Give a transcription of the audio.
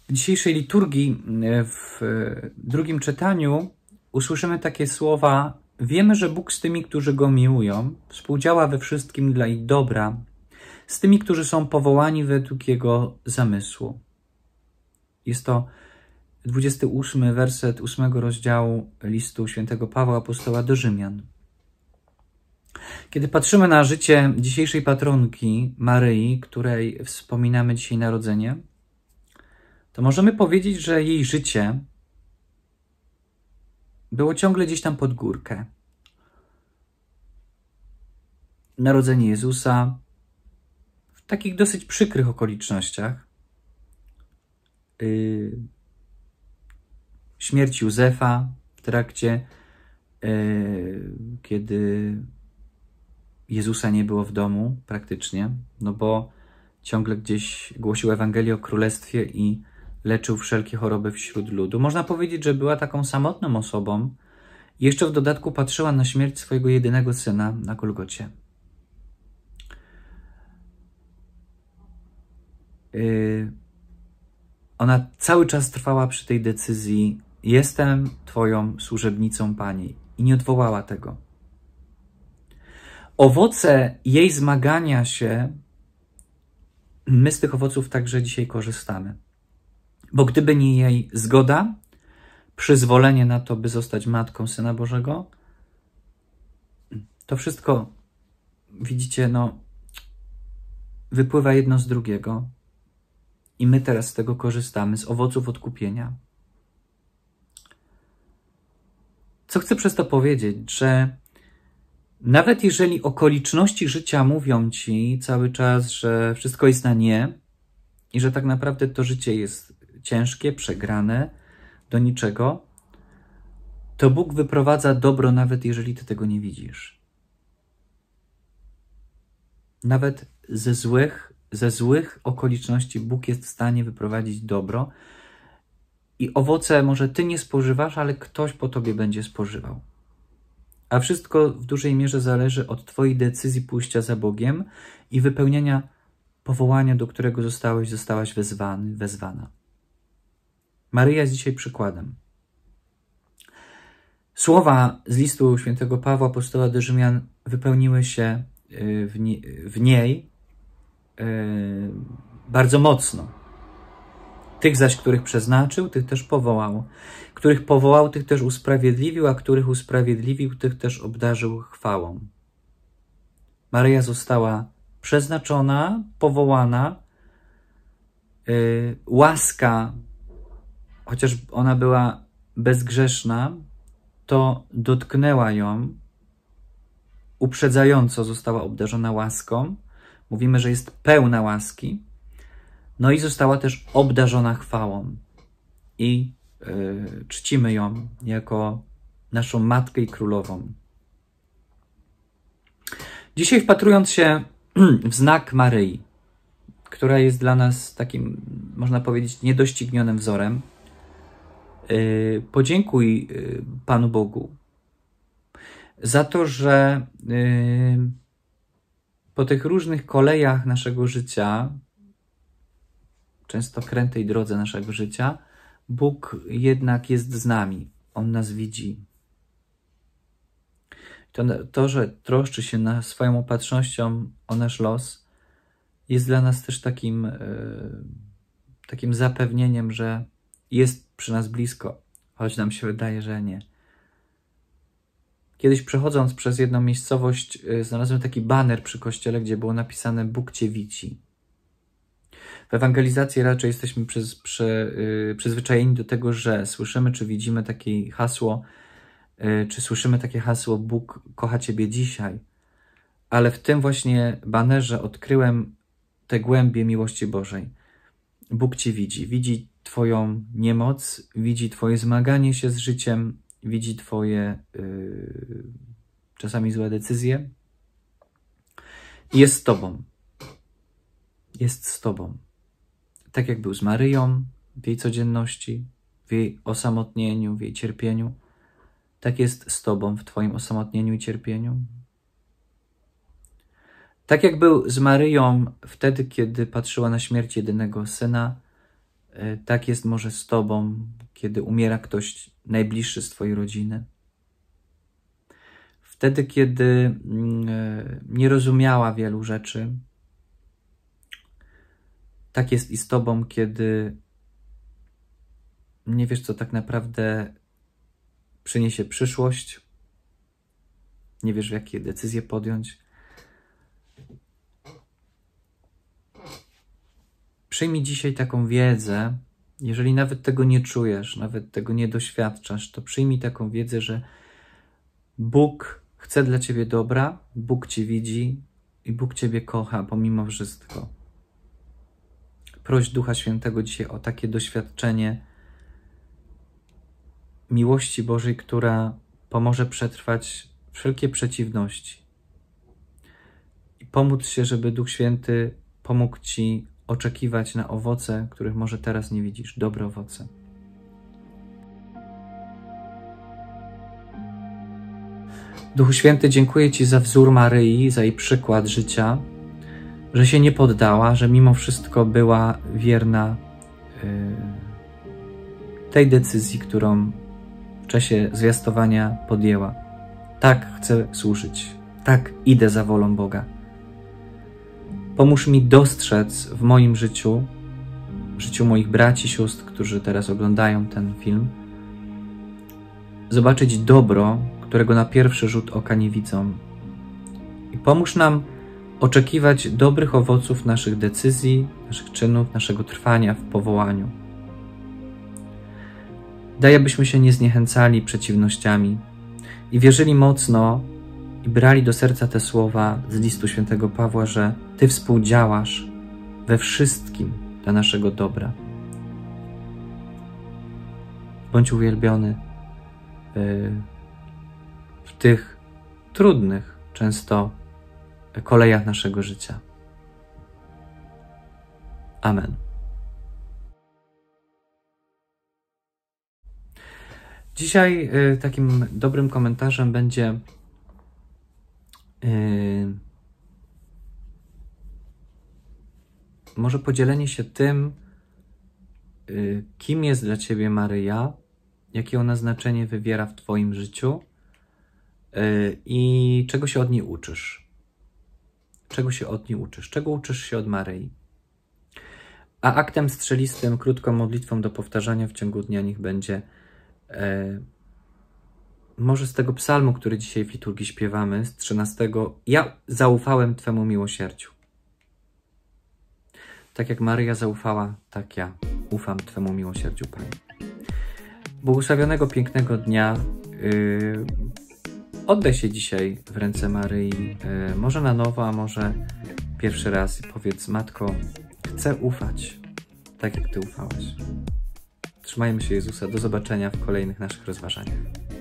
W dzisiejszej liturgii, w drugim czytaniu, usłyszymy takie słowa: wiemy, że Bóg z tymi, którzy Go miłują, współdziała we wszystkim dla ich dobra, z tymi, którzy są powołani według Jego zamysłu. Jest to 28 werset 8 rozdziału listu świętego Pawła Apostoła do Rzymian. Kiedy patrzymy na życie dzisiejszej patronki Maryi, której wspominamy dzisiaj narodzenie, to możemy powiedzieć, że jej życie było ciągle gdzieś tam pod górkę. Narodzenie Jezusa w takich dosyć przykrych okolicznościach. Śmierć Józefa w trakcie, kiedy Jezusa nie było w domu praktycznie, no bo ciągle gdzieś głosił Ewangelię o Królestwie i leczył wszelkie choroby wśród ludu. Można powiedzieć, że była taką samotną osobą i jeszcze w dodatku patrzyła na śmierć swojego jedynego syna na Golgocie. Ona cały czas trwała przy tej decyzji: jestem Twoją służebnicą, Pani, i nie odwołała tego. Owoce jej zmagania się, my z tych owoców także dzisiaj korzystamy. Bo gdyby nie jej zgoda, przyzwolenie na to, by zostać matką Syna Bożego, to wszystko, widzicie, no, wypływa jedno z drugiego i my teraz z tego korzystamy, z owoców odkupienia. Co chcę przez to powiedzieć? Że nawet jeżeli okoliczności życia mówią ci cały czas, że wszystko jest na nie i że tak naprawdę to życie jest ciężkie, przegrane, do niczego, to Bóg wyprowadza dobro, nawet jeżeli ty tego nie widzisz. Nawet ze złych okoliczności Bóg jest w stanie wyprowadzić dobro i owoce może ty nie spożywasz, ale ktoś po tobie będzie spożywał. A wszystko w dużej mierze zależy od twojej decyzji pójścia za Bogiem i wypełnienia powołania, do którego zostałaś wezwana. Maryja jest dzisiaj przykładem. Słowa z listu świętego Pawła Apostoła do Rzymian wypełniły się w niej bardzo mocno. Tych zaś, których przeznaczył, tych też powołał. Których powołał, tych też usprawiedliwił, a których usprawiedliwił, tych też obdarzył chwałą. Maryja została przeznaczona, powołana. Łaska, chociaż ona była bezgrzeszna, to dotknęła ją, uprzedzająco została obdarzona łaską. Mówimy, że jest pełna łaski. No i została też obdarzona chwałą. I czcimy ją jako naszą Matkę i Królową. Dzisiaj, wpatrując się w znak Maryi, która jest dla nas takim, można powiedzieć, niedoścignionym wzorem, podziękuj Panu Bogu za to, że po tych różnych kolejach naszego życia, często krętej drodze naszego życia, Bóg jednak jest z nami. On nas widzi. To, że troszczy się swoją opatrznością o nasz los, jest dla nas też takim zapewnieniem, że jest przy nas blisko, choć nam się wydaje, że nie. Kiedyś przechodząc przez jedną miejscowość, znalazłem taki baner przy kościele, gdzie było napisane: Bóg Cię widzi. W ewangelizacji raczej jesteśmy przyzwyczajeni do tego, że słyszymy, czy widzimy takie hasło, czy słyszymy takie hasło: Bóg kocha Ciebie dzisiaj. Ale w tym właśnie banerze odkryłem te głębie miłości Bożej. Bóg Cię widzi. Widzi Twoją niemoc, widzi Twoje zmaganie się z życiem, widzi Twoje czasami złe decyzje i jest z Tobą. Jest z Tobą. Tak jak był z Maryją w jej codzienności, w jej osamotnieniu, w jej cierpieniu, tak jest z Tobą w Twoim osamotnieniu i cierpieniu. Tak jak był z Maryją wtedy, kiedy patrzyła na śmierć jedynego syna, Tak jest może z Tobą, kiedy umiera ktoś najbliższy z Twojej rodziny. Wtedy, kiedy nie rozumiała wielu rzeczy. Tak jest i z Tobą, kiedy nie wiesz, co tak naprawdę przyniesie przyszłość. Nie wiesz, jakie decyzje podjąć. Przyjmij dzisiaj taką wiedzę, jeżeli nawet tego nie czujesz, nawet tego nie doświadczasz, to przyjmij taką wiedzę, że Bóg chce dla Ciebie dobra, Bóg Cię widzi i Bóg Ciebie kocha pomimo wszystko. Proś Ducha Świętego dzisiaj o takie doświadczenie miłości Bożej, która pomoże przetrwać wszelkie przeciwności. I pomóc się, żeby Duch Święty pomógł Ci oczekiwać na owoce, których może teraz nie widzisz. Dobre owoce. Duchu Święty, dziękuję Ci za wzór Maryi, za jej przykład życia, że się nie poddała, że mimo wszystko była wierna tej decyzji, którą w czasie zwiastowania podjęła. Tak chcę służyć. Tak idę za wolą Boga. Pomóż mi dostrzec w moim życiu, w życiu moich braci, sióstr, którzy teraz oglądają ten film, zobaczyć dobro, którego na pierwszy rzut oka nie widzą. I pomóż nam oczekiwać dobrych owoców naszych decyzji, naszych czynów, naszego trwania w powołaniu. Daj, abyśmy się nie zniechęcali przeciwnościami i wierzyli mocno i brali do serca te słowa z listu świętego Pawła, że Ty współdziałasz we wszystkim dla naszego dobra. Bądź uwielbiony w tych trudnych często kolejach naszego życia. Amen. Dzisiaj takim dobrym komentarzem będzie może podzielenie się tym, kim jest dla Ciebie Maryja, jakie ona znaczenie wywiera w Twoim życiu i czego się od niej uczysz. Czego się od niej uczysz? Czego uczysz się od Maryi? A aktem strzelistym, krótką modlitwą do powtarzania w ciągu dnia niech będzie może z tego psalmu, który dzisiaj w liturgii śpiewamy, z 13. Ja zaufałem Twemu miłosierdziu. Tak jak Maryja zaufała, tak ja ufam Twemu miłosierdziu, Panie. Błogosławionego, pięknego dnia. Oddaj się dzisiaj w ręce Maryi, może na nowo, a może pierwszy raz i powiedz: Matko, chcę ufać, tak jak Ty ufałaś. Trzymajmy się Jezusa. Do zobaczenia w kolejnych naszych rozważaniach.